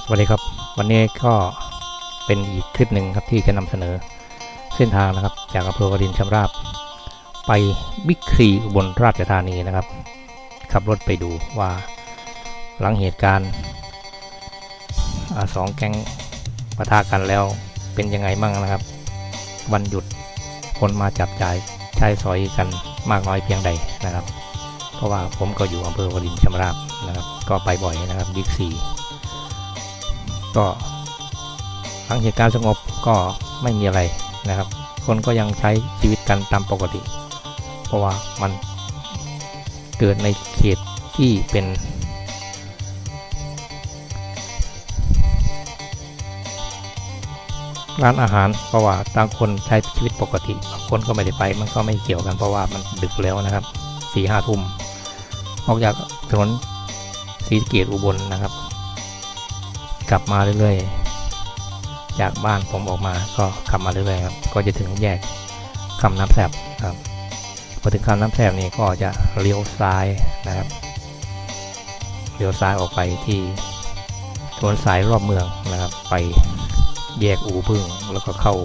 สวัสดีครับวันนี้ก็เป็นอีกคลิปหนึ่งครับที่จะนำเสนอเส้นทางนะครับจากอำเภอวารินชำราบไปบิ๊กซีอุบลราชธานีนะครับขับรถไปดูว่าหลังเหตุการณ์สองแก๊งปะทะกันแล้วเป็นยังไงมั่งนะครับวันหยุดคนมาจับจ่ายใช้สอยกันมากน้อยเพียงใดนะครับเพราะว่าผมก็อยู่อำเภอวารินชำราบนะครับก็ไปบ่อยนะครับบิ๊กซีก็หลังเหตุการณ์สงบก็ไม่มีอะไรนะครับคนก็ยังใช้ชีวิตกันตามปกติเพราะว่ามันเกิดในเขตที่เป็นร้านอาหารเพราะว่าต่างคนใช้ชีวิตปกติคนก็ไม่ได้ไปมันก็ไม่เกี่ยวกันเพราะว่ามันดึกแล้วนะครับ 4-5 ทุ่มออกจากถนนศรีสะเกษอุบลนะครับกลับมาเรื่อยๆจากบ้านผมออกมาก็ขับมาเรื่อยๆครับก็จะถึงแยกคำน้ำแสบครับพอถึงคำน้ำแสบนี่ก็จะเลี้ยวซ้ายนะครับเลี้ยวซ้ายออกไปที่ถนนสายรอบเมืองนะครับไปแยกอู่พึ่งแล้วก็เข้า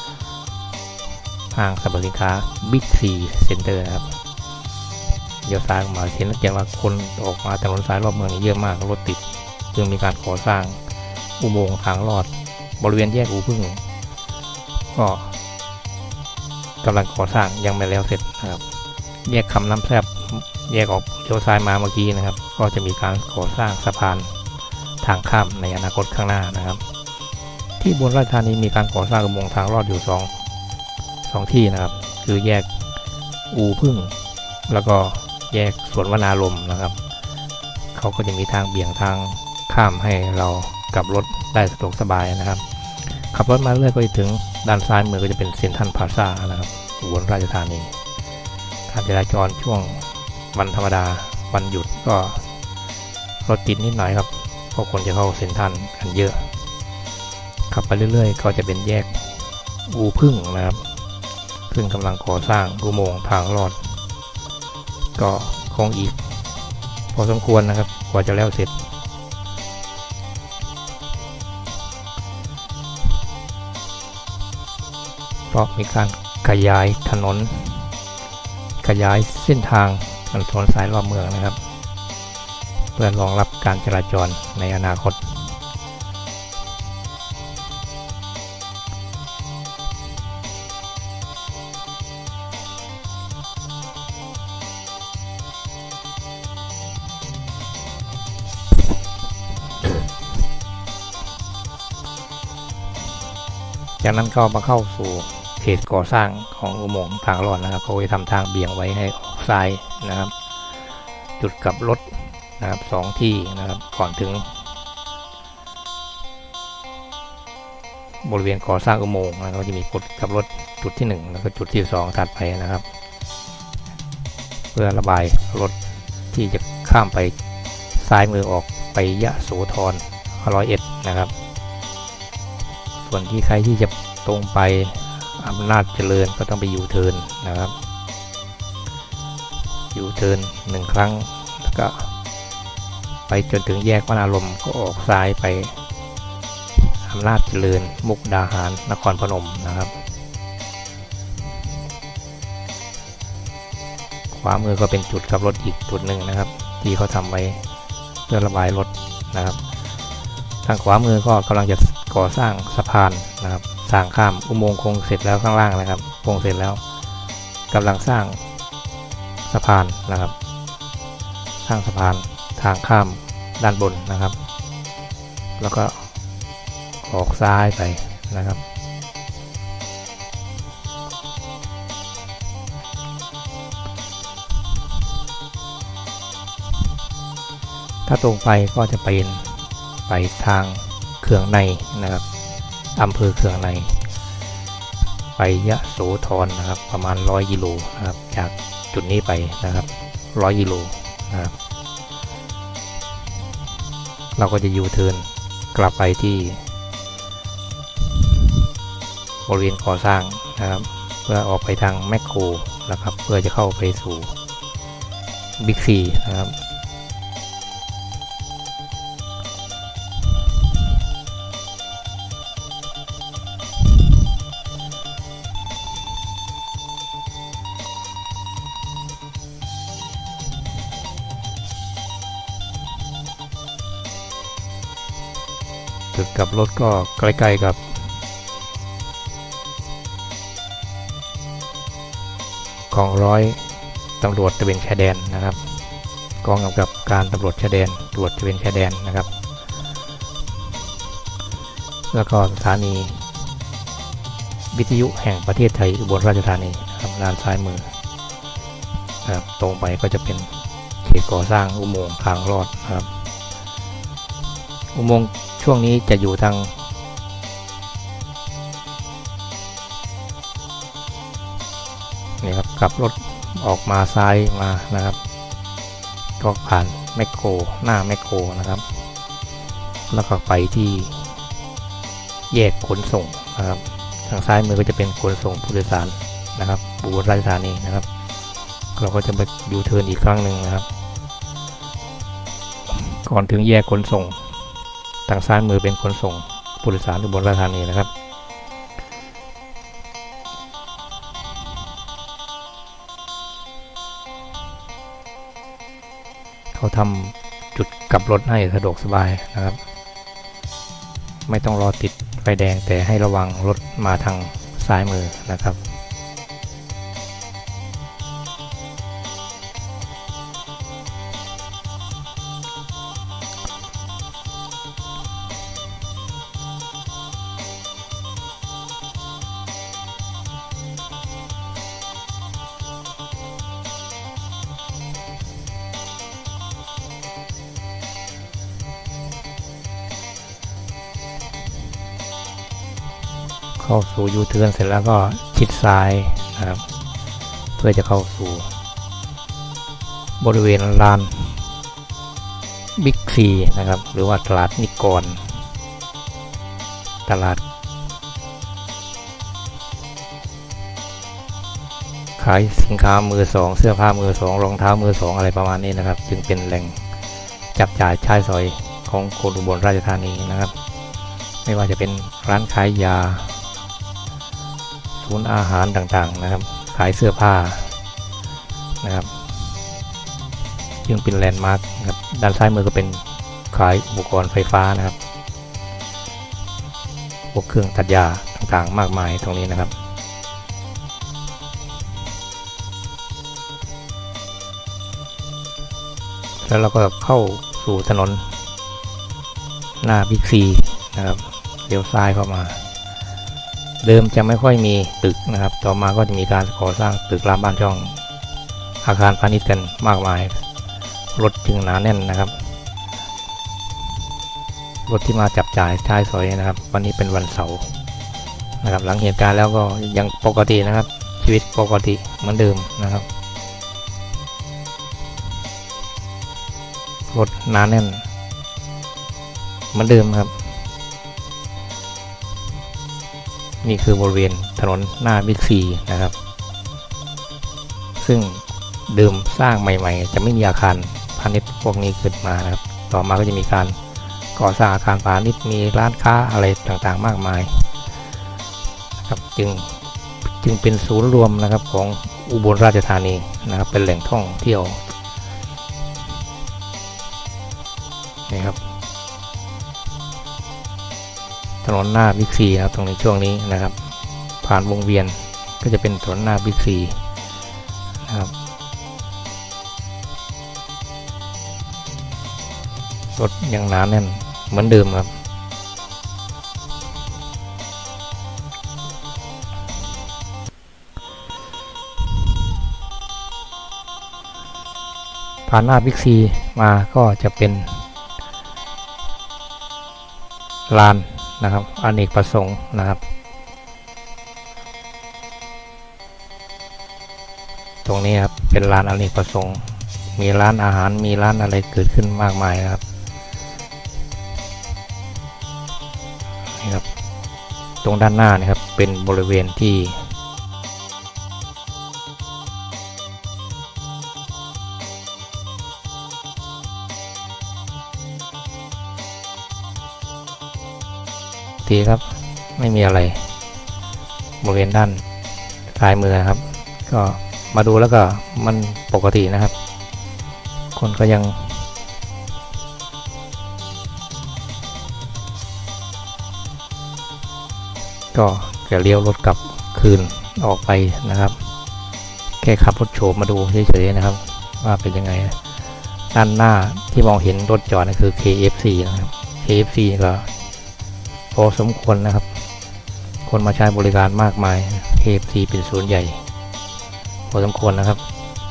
ห้างสรรพสินค้าบิ๊กซีเซ็นเตอร์ครับเลี้ยวซ้ายมาเห็นแล้วเห็นว่าคนออกมาถนนสายรอบเมืองเยอะมากรถติดจึงมีการก่อสร้างอุโมงค์ทางลอดบริเวณแยกอู่พึ่งก็กำลังก่อสร้างยังไม่แล้วเสร็จนะครับแยกคำน้ำแซบแยกออกเลี้ยวซ้ายมาเมื่อกี้นะครับก็จะมีการก่อสร้างสะพานทางข้ามในอนาคตข้างหน้านะครับที่อุบลราชธานีมีการก่อสร้างอุโมงค์ทางลอดอยู่สองที่นะครับคือแยกอู่พึ่งแล้วก็แยกสวนวนารมณ์นะครับเขาก็จะมีทางเบี่ยงทางข้ามให้เรากลับรถได้สะดวกสบายนะครับขับรถมาเรื่อยก็จะถึงด้านซ้ายมือก็จะเป็นเซ็นทรัลพลาซ่านะครับอุบลราชธานีการจราจรช่วงวันธรรมดาวันหยุดก็รถติดนิดหน่อยครับเพราะคนจะเข้าเซ็นทรัลกันเยอะขับไปเรื่อยๆก็จะเป็นแยกอู่พึ่งนะครับซึ่งกำลังก่อสร้างอุโมงค์ทางลอดก็คงอีกพอสมควรนะครับกว่าจะแล้วเสร็จเพราะมีการขยายถนนขยายเส้นทางถนนสายรอบเมืองนะครับเพื่อรองรับการจราจรในอนาคตจากนั้นก็มาเข้าสู่เขตก่อสร้างของอุโมงค์ทางลอดนะครับเขาจะทำทางเบี่ยงไว้ให้ออกซ้ายนะครับจุดกลับรถนะครับ2 ที่นะครับก่อนถึงบริเวณก่อสร้างอุโมงค์นะครับจะมีจุดกลับรถจุดที่1แล้วก็จุดที่2ถัดไปนะครับเพื่อระบายรถที่จะข้ามไปซ้ายมือออกไปยะโสธร101นะครับส่วนที่ใครที่จะตรงไปอำนาจเจริญก็ต้องไปยูเทิร์นนะครับยูเทิร์น1 ครั้งแล้วก็ไปจนถึงแยกวนารมณ์ก็ออกซ้ายไปอำนาจเจริญมุกดาหารนครพนมนะครับขวามือก็เป็นจุดกลับรถอีกจุดหนึ่งนะครับที่เขาทำไว้เพื่อระบายรถนะครับทางขวามือก็กำลังจะก่อสร้างสะพานนะครับสร้างข้ามอุโมงค์คงเสร็จแล้วข้างล่างนะครับคงเสร็จแล้วกำลังสร้างสะพานนะครับสร้างสะพานทางข้ามด้านบนนะครับแล้วก็ออกซ้ายไปนะครับถ้าตรงไปก็จะไปทางเขื่องในนะครับอำเภอเขื่องในไปยะโสธรนะครับประมาณ100 กิโลนะครับจากจุดนี้ไปนะครับ100 กิโลนะครับเราก็จะยูเทิร์นกลับไปที่บริเวณก่อสร้างนะครับเพื่อออกไปทางแมคโครนะครับเพื่อจะเข้าไปสู่บิ๊กซีนะครับจุดกลับรถก็ใกล้ๆกับกองร้อยตำรวจตระเวนชายแดนนะครับกองกำกับการตำรวจชายแดนตรวจตระเวนชายแดนนะครับแล้วก็สถานีวิทยุแห่งประเทศไทยอุบลราชธานีนะครับด้านซ้ายมือนะครับตรงไปก็จะเป็นเขตก่อสร้างอุโมงค์ทางลอดนะครับอุโมงค์ช่วงนี้จะอยู่ทางนี่ครับขับรถออกมาซ้ายมานะครับก็ผ่านแมคโครหน้าแมคโครนะครับแล้วก็ไปที่แยกขนส่งนะครับทางซ้ายมือก็จะเป็นขนส่งผู้โดยสารนะครับอุบลราชธานีนะครับเราก็จะไปยูเทิร์นอีกครั้งหนึ่งนะครับก่อนถึงแยกขนส่งทางซ้ายมือเป็นขนส่งผู้โดยสารอุบลราชธานีนะครับเขาทำจุดกลับรถให้สะดวกสบายนะครับไม่ต้องรอติดไฟแดงแต่ให้ระวังรถมาทางซ้ายมือนะครับเข้าสู่ยูเทิร์นเสร็จแล้วก็ชิดซ้ายนะครับเพื่อจะเข้าสู่บริเวณลานบิ๊กซีนะครับหรือว่าตลาดนิกรตลาดขายสินค้ามือสองเสื้อผ้ามือสองรองเท้ามือสองอะไรประมาณนี้นะครับจึงเป็นแหล่งจับจ่ายชายซอยของคนอุบลราชธานีนะครับไม่ว่าจะเป็นร้านขายยาศูนย์อาหารต่างๆนะครับขายเสื้อผ้านะครับยังเป็นแลนด์มาร์คครับด้านซ้ายมือก็เป็นขายอุปกรณ์ไฟฟ้านะครับพวกเครื่องตัดหญ้าต่างๆมากมายตรงนี้นะครับแล้วเราก็เข้าสู่ถนนหน้าบิ๊กซีนะครับเลี้ยวซ้ายเข้ามาเดิมจะไม่ค่อยมีตึกนะครับต่อมาก็จะมีการก่อสร้างตึกรามบ้านช่องอาคารพาณิชย์กันมากมายรถจึงหนาแน่นนะครับรถที่มาจับจ่ายท้ายซอยนะครับวันนี้เป็นวันเสาร์นะครับหลังเหตุการณ์แล้วก็ยังปกตินะครับชีวิตปกติเหมือนเดิมนะครับรถหนาแน่นเหมือนเดิมครับนี่คือบริเวณถนนหน้าบิ๊กซีนะครับซึ่งเดิมสร้างใหม่ๆจะไม่มีอาคารพาณิชย์พวกนี้เกิดมานะครับต่อมาก็จะมีการก่อสร้างอาคารพาณิชย์มีร้านค้าอะไรต่างๆมากมายนะครับจึงเป็นศูนย์รวมนะครับของอุบลราชธานีนะครับเป็นแหล่งท่องเที่ยวนี่ครับถนนหน้าบิ๊กซีนะครับตรงนี้ช่วงนี้นะครับผ่านวงเวียนก็จะเป็นถนนหน้าบิ๊กซีนะครับรถยังหนาแน่นเหมือนเดิมครับผ่านหน้าบิ๊กซีมาก็จะเป็นลานนะครับอเนกประสงค์นะครับตรงนี้ครับเป็นลานอเนกประสงค์มีร้านอาหารมีร้านอะไรเกิดขึ้นมากมายนะครับนี่ครับตรงด้านหน้านะครับเป็นบริเวณที่ครับไม่มีอะไรบริเวณด้านซ้ายมือครับก็มาดูแล้วก็มันปกตินะครับคนก็ยังก็จะเลี้ยวรถกลับคืนออกไปนะครับแค่ขับรถโฉบมาดูเฉยๆนะครับว่าเป็นยังไงด้านหน้าที่มองเห็นรถจอดนั่นคือ KFC นะครับ KFC ก็พอสมควรนะครับคนมาใช้บริการมากมาย KFC เป็นศูนย์ใหญ่พอสมควรนะครับ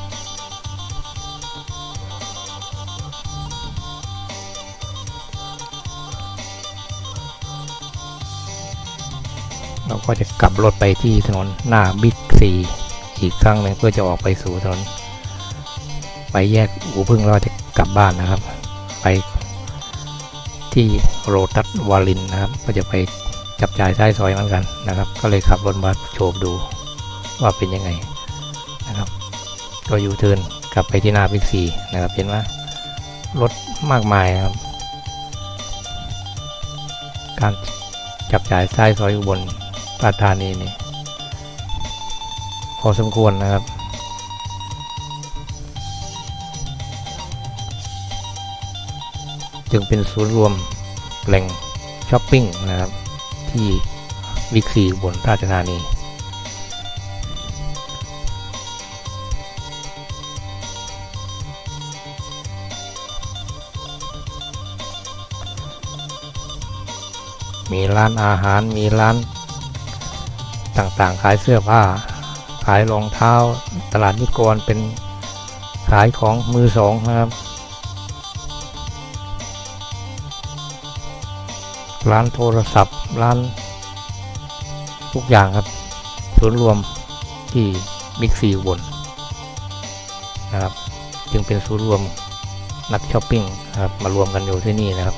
เราก็จะกลับรถไปที่ถนนหน้าบิ๊กซีอีกครั้งหนึ่งเพื่อจะออกไปสู่ถนนไปแยกอู่พึ่งเราจะกลับบ้านนะครับไปที่โรตัสวารินนะครับก็จะไปจับจ่ายท้ายซอยเหมือนกันนะครับก็เลยขับรถมาโฉบดูว่าเป็นยังไงนะครับก็ยูเทิร์นกลับไปที่หน้าบิ๊กซีนะครับเห็นว่ารถมากมายนะครับการจับจ่ายท้ายซอยอุบลราชธานีนี่พอสมควรนะครับจึงเป็นศูนย์รวมแหล่งช้อปปิ้งนะครับที่บิ๊กซีอุบลราชธานีมีร้านอาหารมีร้านต่างๆขายเสื้อผ้าขายรองเท้าตลาดนิกรเป็นขายของมือสองนะครับร้านโทรศัพท์ร้านทุกอย่างครับศูนย์รวมที่บิ๊กซีอุบลนะครับจึงเป็นศูนย์รวมนักช้อปปิ้งครับมารวมกันอยู่ที่นี่นะครับ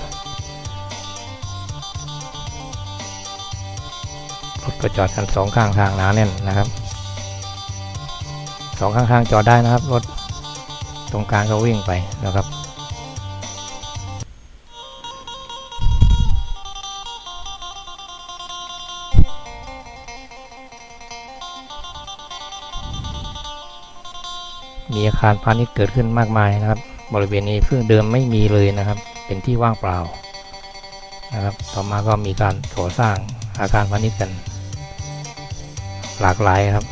รถก็จอดกันสองข้างทางหนาแน่นนะครับสองข้างทางจอดได้นะครับรถตรงกลางก็วิ่งไปนะครับมีอาคารพาณิชย์เกิดขึ้นมากมายนะครับบริเวณนี้เพิ่งเดิมไม่มีเลยนะครับเป็นที่ว่างเปล่านะครับต่อมาก็มีการก่อสร้างอาคารพาณิชย์กันหลากหลายครับ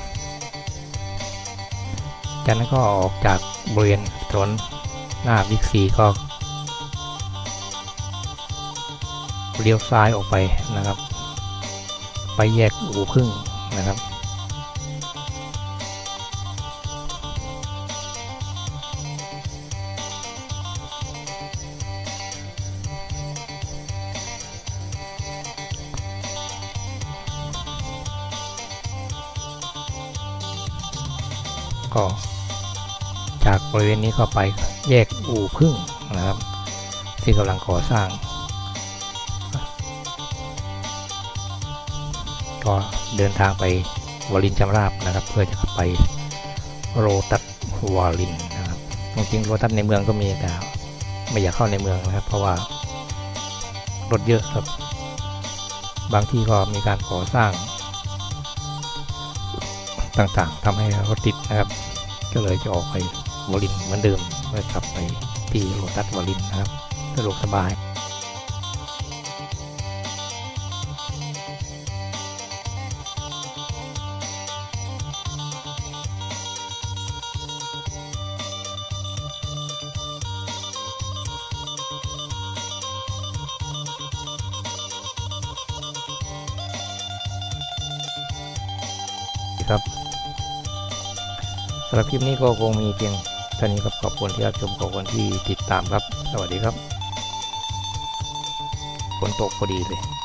จากนั้นก็ออกจากบริเวณถนนหน้าบิ๊กซีก็เลี้ยวซ้ายออกไปนะครับไปแยกอู่พึ่งนะครับก็จากบริเวณนี้ก็ไปแยกอู่พึ่งนะครับที่กำลังก่อสร้างก็เดินทางไปวารินชำราบนะครับเพื่อจะไปโรตัสวารินนะครับจริงๆโรตัสในเมืองก็มีแต่ไม่อยากเข้าในเมืองนะครับเพราะว่ารถเยอะครับบางที่ก็มีการก่อสร้างต่างๆทำให้รถติดนะครับก็เลยจะออกไปวารินเหมือนเดิมเพื่อกลับไปที่โรตัสวารินนะครับสะดวกสบายครับสำหรับคลิปนี้ก็คงมีเพียงเท่านี้ครับขอบคุณที่รับชมขอบคุณที่ติดตามครับสวัสดีครับฝนตกพอดีเลย